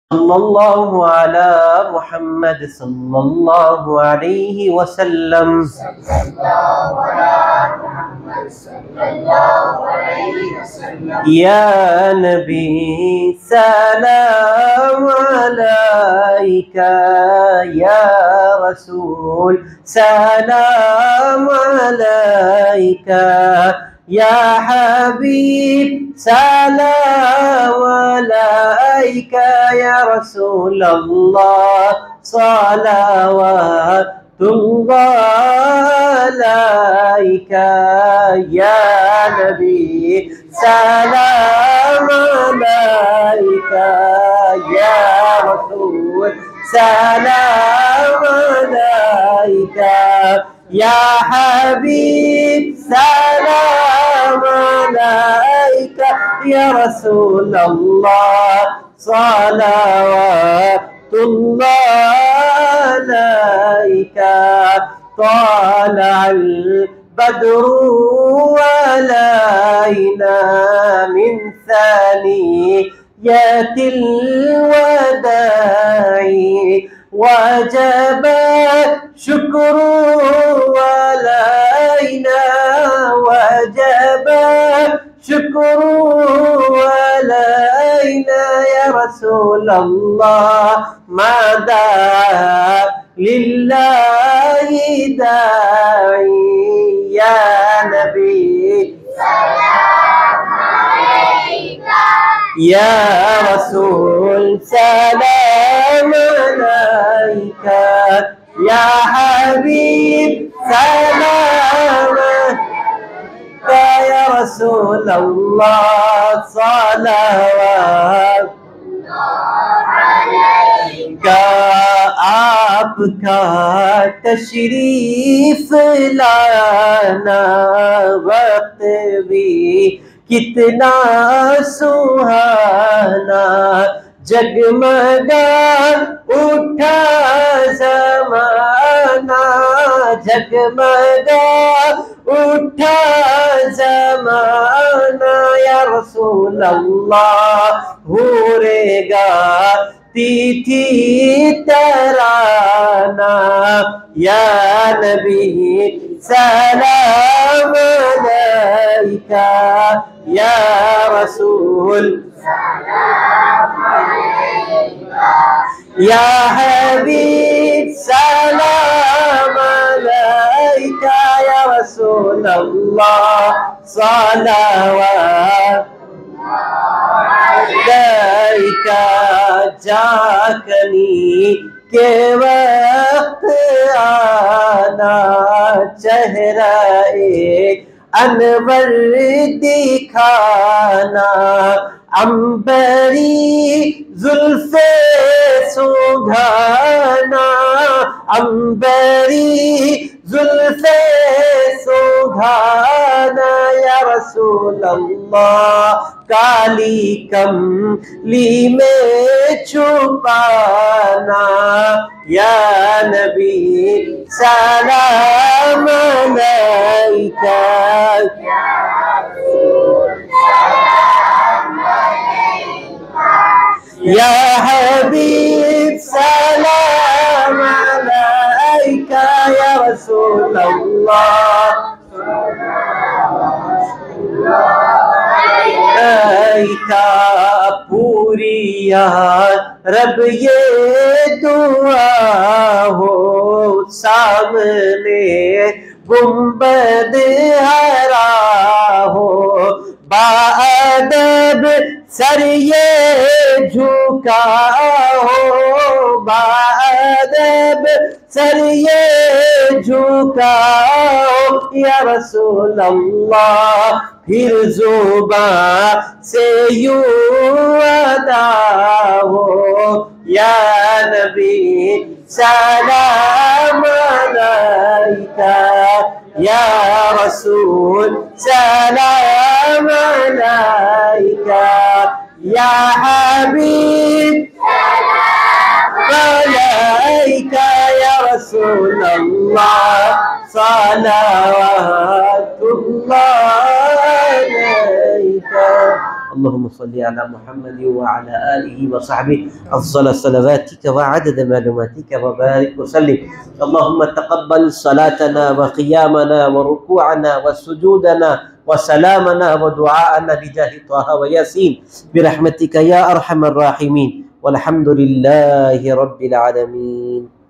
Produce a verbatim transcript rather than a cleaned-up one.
सल्लल्लाहु अला मुहम्मद सल्लल्लाहु अलैहि वसल्लम। या नबी सलाम अलैका, या रसूल सलाम अलैका, या हबीब सलाम अलैका, या रसूल अल्लाह सलावतुल्लाह अलैका, या नबी सलाम अलैका, या रसूल सलाम अलैका, या हबीब सलाम अलैका, या रसूल अल्लाह सलावतुल्लाह अलैका। तलअल बद्रु अलैना मिन सनियतिल वदाई, वजब शुक्र अलैना, वजब शुक्र अलैना, या रसूल अल्लाह मदा लिल्लाहि दाई, या नबी सलाम अलैका, या रसूल सलाम अलैका, या हबीब सलाम अलैका, या रसूल अल्लाह सलावतुल्लाह अलैका। आपका तशरीफ लाना वक्त भी कितना सुहाना, जगमगा उठा ज़माना, जगमगा उठा ज़माना, या रसूल अल्लाह हुरेगा तीथी तराना, या नबी सलाम अलैका, या रसूल सलाम अलैका, या हबीब सलाम अलैका, या रसूल अल्लाह सलावतुल्लाह अलैका। जाकनी के वक्त आना, चेहरा एक अनवर दिखाना, अंबरी जुल्फे सुघाना, अंबरी जुल्फे सुघाना, या रसूल अल्लाह काली कमली में छुपाना, या नबी सलाम अलैका, या रसूल सलाम अलैका, या हबीब सलाम अलैका, या रसूल अल्लाह अलैका। पूरी या रब ये दुआ हो, सामने गुंबद हरा हो, बाअदब सर ये झुका हो, बाअदब सर ये झुका हो, या रसूल अल्लाह फिर ज़ुबान से यूं अदा हो, या नबी सलाम अलैका, या रसूल सलाम अलैका, या हबीब सलाम अलैका, या रसूल अल्लाह सलावतुल्लाह अलैका। अल्लाहुम्मा صل على محمد وعلى آله وصحبه أفضل صلواتك وعدد معلوماتك وبارك وسلم. اللهم تقبل صلاتنا وقيامنا وركوعنا وسجودنا وسلامنا ودعاءنا بجاه طه وياسين برحمتك يا أرحم الراحمين والحمد لله رب العالمين.